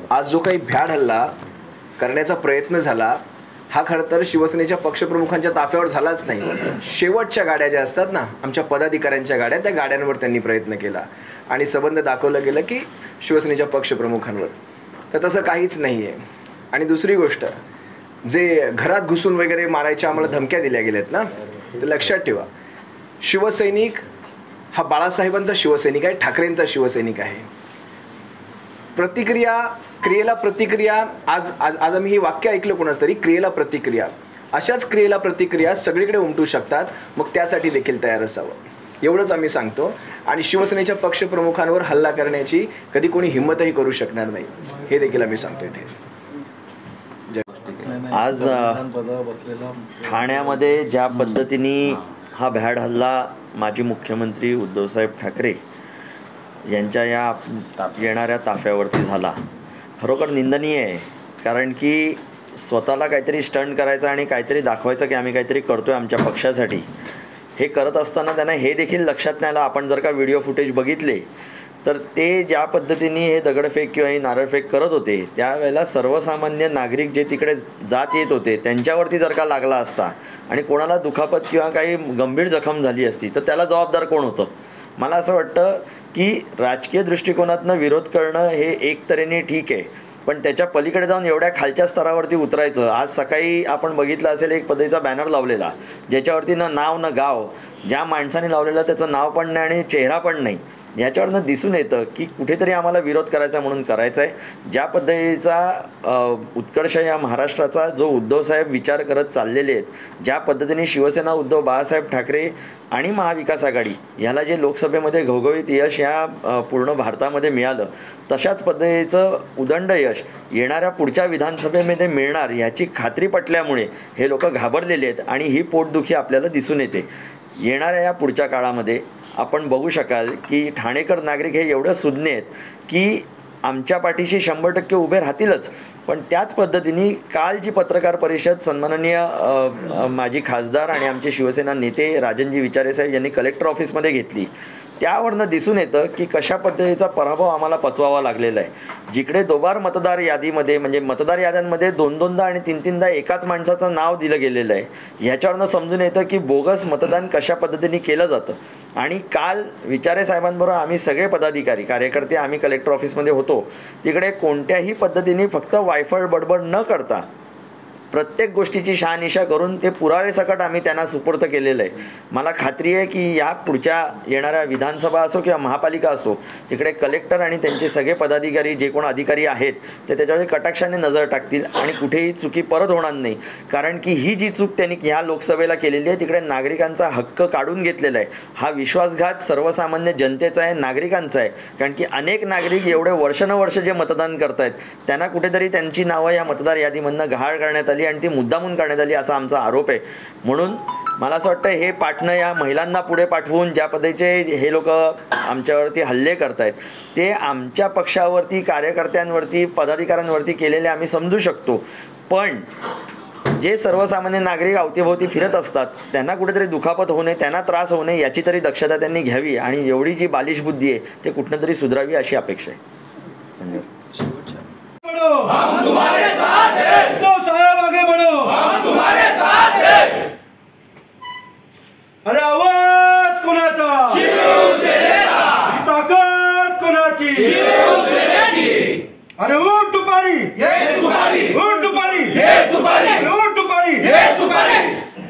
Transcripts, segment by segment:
आज जो काही भ्याड हल्ला करण्याचा प्रयत्न झाला हा खरं तर शिवसेनेच्या पक्षप्रमुखांच्या ताफ्यावर झालाच नाही. शेवटच्या गाड्या ज्या असतात ना, आमच्या पदाधिकाऱ्यांच्या गाड्या, त्या गाड्यांवर त्यांनी प्रयत्न केला आणि संबंध दाखवलं गेलं की शिवसेनेच्या पक्षप्रमुखांवर. तर तसं काहीच नाही आहे. आणि दुसरी गोष्ट, जे घरात घुसून वगैरे मारायच्या आम्हाला धमक्या दिल्या गेल्यात ना, तर लक्षात ठेवा, शिवसैनिक हा बाळासाहेबांचा शिवसैनिक आहे, ठाकरेंचा शिवसैनिक आहे. प्रतिक्रिया, क्रियेला प्रतिक्रिया. आज आज आज आम्ही हे वाक्य ऐकलं कोणाच तरी, क्रियेला प्रतिक्रिया. अशाच क्रियेला प्रतिक्रिया सगळीकडे उमटू शकतात, मग त्यासाठी देखील तयार असावं, एवढंच आम्ही सांगतो. आणि शिवसेनेच्या पक्षप्रमुखांवर हल्ला करण्याची कधी कोणी हिंमतही करू शकणार नाही, हे देखील आम्ही सांगतो इथे. आज ठाण्यामध्ये ज्या पद्धतीने हा भ्याड हल्ला माजी मुख्यमंत्री उद्धवसाहेब ठाकरे यांच्या या येणाऱ्या ताफ्यावरती झाला, खरोखर निंदनीय आहे. कारण की स्वतःला काहीतरी स्टंट करायचं आणि काहीतरी दाखवायचं की आम्ही काहीतरी करतोय आमच्या पक्षासाठी, हे करत असताना त्यांना हे देखील लक्षात नाही आलं. आपण जर का व्हिडिओ फुटेज बघितले तर ते ज्या पद्धतीने हे दगडफेक किंवा हे नारळफेक करत होते, त्यावेळेला सर्वसामान्य नागरिक जे तिकडे जात येत होते त्यांच्यावरती जर का लागला असता आणि कोणाला दुखापत किंवा काही गंभीर जखम झाली असती तर त्याला जबाबदार कोण होतं? मला असं वाटतं की राजकीय दृष्टिकोनातनं विरोध करणं हे एक तऱ्हेने ठीक आहे, पण त्याच्या पलीकडे जाऊन एवढ्या खालच्या स्तरावरती उतरायचं. आज सकाळी आपण बघितलं असेल एक पद्धतीचा बॅनर लावलेला, ज्याच्यावरती न नाव न गाव, ज्या माणसाने लावलेलं त्याचं नाव पण नाही आणि चेहरा पण नाही. याच्यावरनं दिसून येतं की कुठेतरी आम्हाला विरोध करायचा म्हणून करायचा आहे. ज्या पद्धतीचा उत्कर्ष या महाराष्ट्राचा जो उद्धवसाहेब विचार करत चाललेले आहेत, ज्या पद्धतीने शिवसेना, उद्धव बाळासाहेब ठाकरे आणि महाविकास आघाडी ह्याला जे लोकसभेमध्ये घवघवीत यश या पूर्ण भारतामध्ये मिळालं, तशाच पद्धतीचं उदंड यश येणाऱ्या पुढच्या विधानसभेमध्ये मिळणार याची खात्री पटल्यामुळे हे लोक घाबरलेले आहेत आणि ही पोटदुखी आपल्याला दिसून येते. येणाऱ्या या पुढच्या काळामध्ये आपण बघू शकाल की ठाणेकर नागरिक हे एवढं सुज्ञ आहेत की आमच्या पाठीशी 100% उभे राहतीलच. पण त्याच पद्धतीने काल जी पत्रकार परिषद सन्माननीय माजी खासदार आणि आमचे शिवसेना नेते राजनजी विचारे साहेब यांनी कलेक्टर ऑफिसमध्ये घेतली, त्यावरनं दिसून येतं की कशा पद्धतीचा पराभव आम्हाला पचवावा लागलेला आहे. जिकडे दोबार मतदार यादीमध्ये म्हणजे मतदार याद्यांमध्ये 2-2दा आणि 3-3दा एकाच माणसाचं नाव दिलं गेलेलं आहे, ह्याच्यावरनं समजून येतं की बोगस मतदान कशा पद्धतीने केलं जातं. आणि काल विचारे साहेबांबरोबर आम्ही सगळे पदाधिकारी कार्यकर्ते आम्ही कलेक्टर ऑफिसमध्ये होतो. तिकडे कोणत्याही पद्धतीने फक्त वायफळ बडबड न करता प्रत्येक गोष्टीची शहानिशा करून ते पुरावे सकट आम्ही त्यांना सुपूर्द केलेलं आहे. मला खात्री आहे की या पुढच्या येणाऱ्या विधानसभा असो किंवा महापालिका असो, तिकडे कलेक्टर आणि त्यांचे सगळे पदाधिकारी जे कोण अधिकारी आहेत ते त्याच्यावर कटाक्षाने नजर टाकतील आणि कुठेही चुकी परत होणार नाही. कारण की ही जी चूक त्यांनी ह्या लोकसभेला केलेली आहे, तिकडे नागरिकांचा हक्क काढून घेतलेला आहे. हा विश्वासघात सर्वसामान्य जनतेचा आहे, नागरिकांचा आहे. कारण की अनेक नागरिक एवढे वर्षानुवर्ष जे मतदान करत आहेत त्यांना कुठेतरी त्यांची नावं या मतदार यादीमधनं गहाळ करण्यात आली आणि ती मुद्दामून करण्यात आली असा आमचा आरोप आहे. म्हणून मला असं वाटतं हे पाठणं या महिलांना पुढे पाठवून ज्या पद्धतीचे हे लोक आमच्यावरती हल्ले करत आहेत ते आमच्या पक्षावरती, कार्यकर्त्यांवरती, पदाधिकाऱ्यांवरती केलेले आम्ही समजू शकतो. पण जे सर्वसामान्य नागरिक अवतीभोवती फिरत असतात त्यांना कुठेतरी दुखापत होऊ नये, त्यांना त्रास होऊ नये याची तरी दक्षता त्यांनी घ्यावी आणि एवढी जी बालिश बुद्धी आहे ते कुठनं तरी सुधारावी अशी अपेक्षा आहे. धन्यवाद. हम तुम्हारे साथ हैं, तो साहब आगे बढ़ो, हम तुम्हारे साथ हैं. अरे आवाज कोणाचा? शिवसेनेचा. ताकद कोणाची? शिवसेनेची. अरे उठ तुपारी, ये सुपारी, उठ तुपारी, ये सुपारी, उठ तुपारी, ये सुपारी.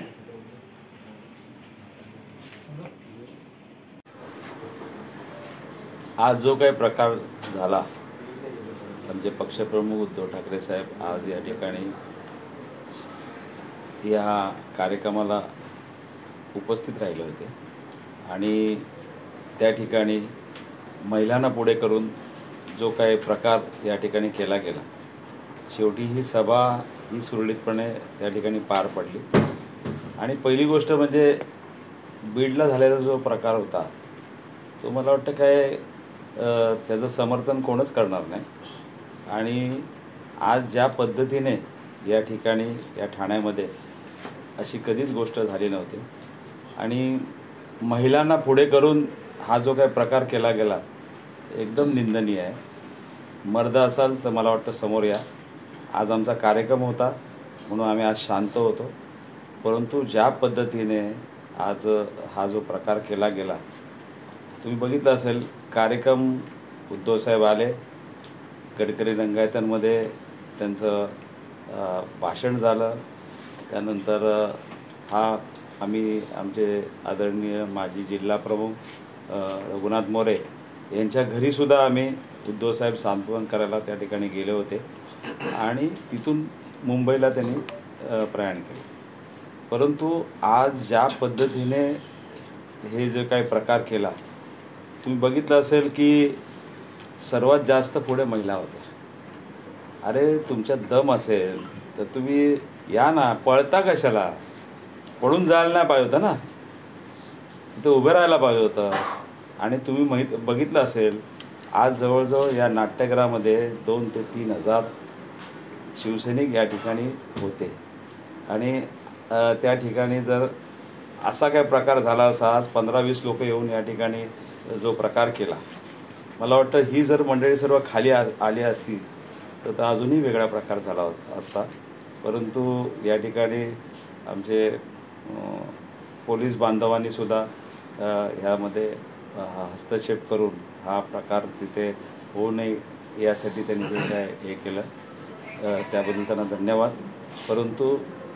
आज जो काही प्रकार झाला, आमचे पक्षप्रमुख उद्धव ठाकरे साहेब आज या ठिकाणी या कार्यक्रमाला उपस्थित राहिले होते आणि त्या ठिकाणी महिलांना पुढे करून जो काही प्रकार या ठिकाणी केला गेला, शेवटी ही सभा ही सुरळीतपणे त्या ठिकाणी पार पडली. आणि पहिली गोष्ट म्हणजे बीडला झालेला जो प्रकार होता तो मला वाटतं काय त्याचं समर्थन कोणच करणार नाही. आणि आज ज्या पद्धतीने या ठिकाणी या ठाण्यामध्ये अशी कधीच गोष्ट झाली नव्हती आणि महिलांना पुढे करून हा जो काही प्रकार केला गेला एकदम निंदनीय आहे. मर्द असाल तर मला वाटतं समोर या. आज आमचा कार्यक्रम होता म्हणून आम्ही आज शांत होतो. परंतु ज्या पद्धतीने आज हा जो प्रकार केला गेला, तुम्ही बघितलं असेल, कार्यक्रम उद्धवसाहेब आले, गडकरी रंगायतांमध्ये त्यांचं भाषण झालं. त्यानंतर आमचे आदरणीय माजी जिल्हा प्रमुख रघुनाथ मोरे यांच्या घरीसुद्धा आम्ही उद्धवसाहेब सांत्वन करायला त्या ठिकाणी गेले होते आणि तिथून मुंबईला त्यांनी प्रयाण केले. परंतु आज ज्या पद्धतीने हे जे काही प्रकार केला, तुम्ही बघितलं असेल की सर्वात जास्त पुढे महिला होत्या. अरे तुमच्यात दम असेल तर तुम्ही या ना, पळता कशाला? पळून जायला नाही पाहिजे होतं ना, तिथं उभं राहायला पाहिजे होतं. आणि तुम्ही बघितलं असेल, आज जवळजवळ या नाट्यगृहामध्ये 2,000 ते 3,000 शिवसैनिक या ठिकाणी होते. आणि त्या ठिकाणी जर असा काय प्रकार झाला असा, आज 15-20 लोक येऊन या ठिकाणी जो प्रकार केला, मला वाटतं ही जर मंडळी सर्व खाली आली असती तर अजूनही वेगळा प्रकार झाला असता. परंतु या ठिकाणी आमचे पोलीस बांधवांनीसुद्धा ह्यामध्ये हस्तक्षेप करून हा प्रकार तिथे होऊ नये यासाठी त्यांनी जे काय हे केलं, त्याबद्दल त्यांना धन्यवाद. परंतु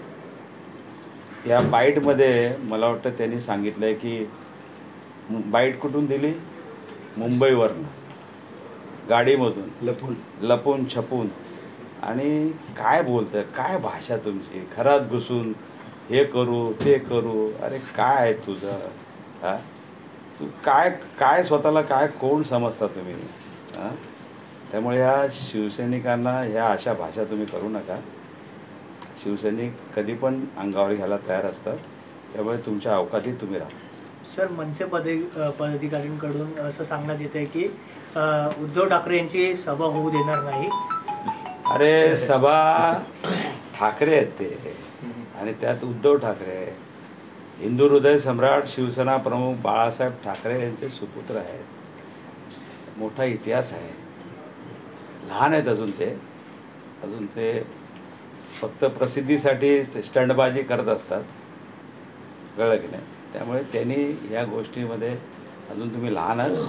या बाईटमध्ये मला वाटतं त्यांनी सांगितलं आहे की बाईट कुठून दिली? मुंबईवरनं, गाडीमधून लपून छपून. आणि काय बोलतं, काय भाषा तुमची, घरात घुसून हे करू ते करू. अरे काय आहे तुझं? हां, तू काय स्वतःला काय कोण समजता तुम्ही? हां, त्यामुळे ह्या शिवसैनिकांना ह्या अशा भाषा तुम्ही करू नका. शिवसैनिक कधी पण अंगावर घ्यायला तयार असतात, त्यामुळे तुमच्या अवकाशात तुम्ही राहा. सर, मनसे पदाधिकाऱ्यांकडून असं सांगण्यात येत आहे की उद्धव ठाकरे यांची सभा होऊ देणार नाही. अरे सभा ठाकरे आहेत ते, आणि त्यात उद्धव ठाकरे, हिंदू हृदय सम्राट शिवसेना प्रमुख बाळासाहेब ठाकरे यांचे सुपुत्र आहेत. मोठा इतिहास आहे. लहान आहेत अजून ते फक्त प्रसिद्धीसाठी स्टंटबाजी करत असतात, कळलं की नाही? त्यामुळे त्यांनी या गोष्टीमध्ये अजून तुम्ही लहान आहात.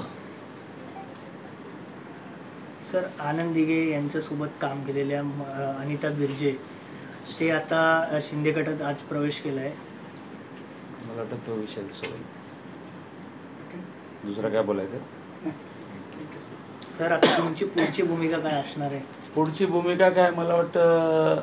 सर, आनंद दिघे यांच्यासोबत काम केलेल्या अनिता बिर्जे, ते आता शिंदे गटात आज प्रवेश केला आहे. मला वाटतं तो विषय सोडून दुसरं काय बोलायचं? सर, आता तुमची पुढची भूमिका काय असणार आहे? पुढची भूमिका काय, मला वाटतं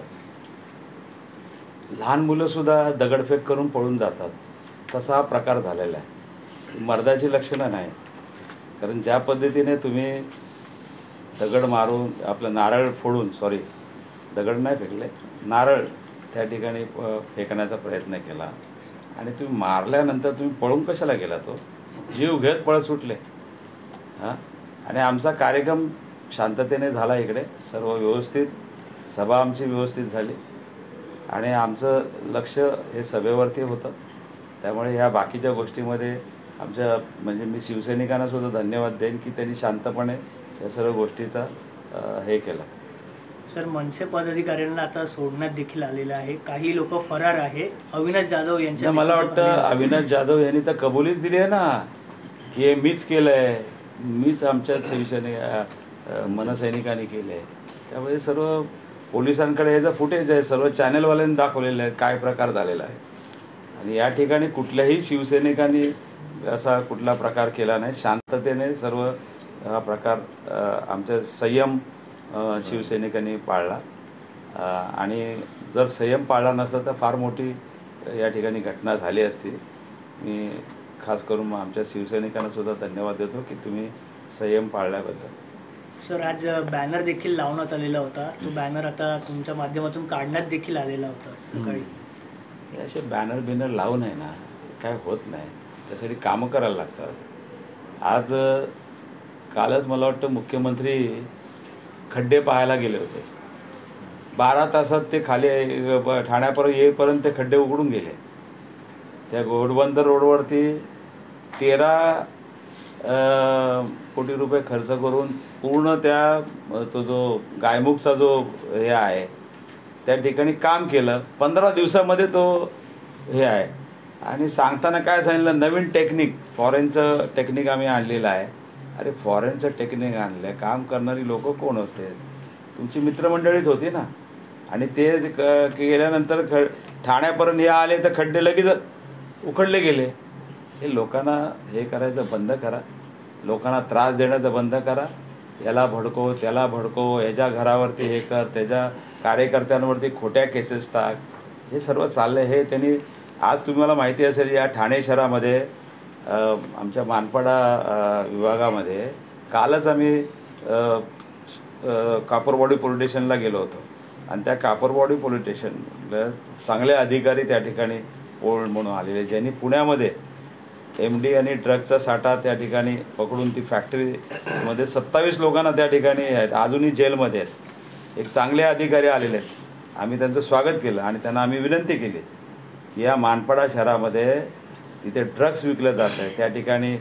लहान मुलंसुद्धा दगडफेक करून पळून जातात, तसा हा प्रकार झालेला आहे. मर्दाची लक्षणं नाही. कारण ज्या पद्धतीने तुम्ही दगड मारून आपलं नारळ फोडून, दगड नाही फेकले, नारळ त्या ठिकाणी फेकण्याचा प्रयत्न केला आणि तुम्ही मारल्यानंतर तुम्ही पळून कशाला गेला? तो जीव घेत पळत सुटले. हां, आणि आमचा कार्यक्रम शांततेने झाला. इकडे सर्व व्यवस्थित, सभा आमची व्यवस्थित झाली आणि आमचं लक्ष हे सभेवरती होतं. त्यामुळे ह्या बाकीच्या गोष्टीमध्ये म्हणजे मी शिवसैनिकांनासुद्धा धन्यवाद देईन की त्यांनी शांतपणे या सर्व गोष्टीचा हे केला. सर, मनसे पदाधिकाऱ्यांना आता सोडण्यात देखील आलेलं आहे. काही लोक फरार आहे. अविनाश जाधव यांच्या, मला वाटतं अविनाश जाधव यांनी तर कबुलीच दिली आहे ना की हे मीच केलं आहे, मीच आमच्या मनसैनिकांनी केलं आहे. त्यामुळे सर्व पोलिसांकडे ह्याचं फुटेज आहे, सर्व चॅनलवाल्यांनी दाखवलेलं आहे काय प्रकार झालेला आहे. आणि या ठिकाणी कुठल्याही शिवसैनिकांनी असा कुठला प्रकार केला नाही. शांततेने सर्व हा प्रकार आमच्या संयम शिवसैनिकांनी पाळला. आणि जर संयम पाळला नसता तर फार मोठी या ठिकाणी घटना झाली असती. मी खास करून आमच्या शिवसैनिकांनासुद्धा धन्यवाद देतो की तुम्ही संयम पाळल्याबद्दल. सर, आज बॅनर देखील लावण्यात आलेला होता. तो बॅनर आता तुमच्या माध्यमातून काढण्यात देखील आलेला होता सकाळी. हे असे बॅनर लावू नये ना, काय होत नाही. त्यासाठी कामं करायला लागतात. आज कालच मला वाटतं मुख्यमंत्री खड्डे पाहायला गेले होते. 12 तासात ते खाली ठाण्यापर्यंत येईपर्यंत ते खड्डे उघडून गेले. त्या घोडबंदर रोडवरती 13 कोटी रुपये खर्च करून पूर्ण त्या तो जो गायमुखचा जो हे आहे त्या ठिकाणी काम केलं. 15 दिवसामध्ये तो हे आहे. आणि सांगताना काय सांगितलं, नवीन टेक्निक, फॉरेनचं टेक्निक आम्ही आणलेलं आहे. अरे फॉरेनचं टेक्निक आणलं आहे, काम करणारी लोक कोण होते? तुमची मित्रमंडळीच होती ना. आणि ते गेल्यानंतर ठाण्यापर्यंत हे आले तर खड्डे लगेच उखडले गेले. हे लोकांना हे करायचं बंद करा, लोकांना त्रास देण्याचं बंद करा. याला भडकव, त्याला भडकव, ह्याच्या घरावरती हे कर, त्याच्या कार्यकर्त्यांवरती खोट्या केसेस टाक, हे सर्व चाललं आहे. हे त्यांनी आज तुम्हाला माहिती असेल, या ठाणे शहरामध्ये आमच्या मानपाडा विभागामध्ये कालच आम्ही कापरवाडी पोलीस स्टेशनला गेलो होतो. आणि त्या कापरवाडी पोलीस स्टेशनला चांगले अधिकारी त्या ठिकाणी ओल्ड म्हणून आलेले, ज्यांनी पुण्यामध्ये MD आणि ड्रगचा साठा त्या ठिकाणी पकडून ती फॅक्टरीमध्ये 27 लोकांना त्या ठिकाणी आहेत, अजूनही जेलमध्ये आहेत. एक चांगले अधिकारी आलेले आहेत. आम्ही त्यांचं स्वागत केलं आणि त्यांना आम्ही विनंती केली की या मानपाडा शहरामध्ये तिथे ड्रग्स विकलं जात आहे, त्या ठिकाणी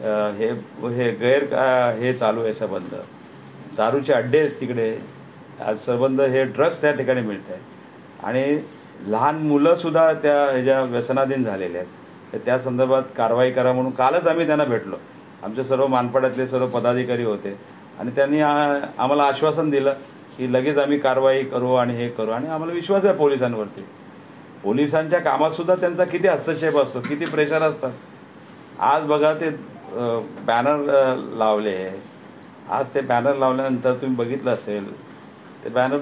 हे चालू आहे संबंध, दारूचे अड्डे तिकडे आज संबंध, हे ड्रग्स त्या ठिकाणी मिळत आहे. आणि लहान मुलंसुद्धा त्या ह्याच्या व्यसनाधीन झालेले आहेत. तर त्या संदर्भात कारवाई करा म्हणून कालच आम्ही त्यांना भेटलो. आमचे सर्व मानपाड्यातले सर्व पदाधिकारी होते आणि त्यांनी आम्हाला आश्वासन दिलं की लगेच आम्ही कारवाई करू आणि हे करू. आणि आम्हाला विश्वास आहे पोलिसांवरती. पोलिसांच्या कामातसुद्धा त्यांचा किती हस्तक्षेप असतो, किती प्रेशर असतात. आज बघा ते बॅनर लावले, आज ते बॅनर लावल्यानंतर तुम्ही बघितलं असेल ते बॅनर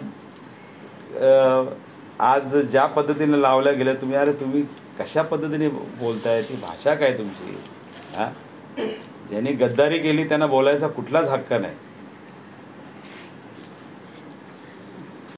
आज ज्या पद्धतीने लावल्या गेल्या, तुम्ही अरे तुम्ही कशा पद्धतीने बोलताय, ती भाषा काय तुमची? हां, ज्यांनी गद्दारी केली त्यांना बोलायचा कुठलाच हक्क नाही.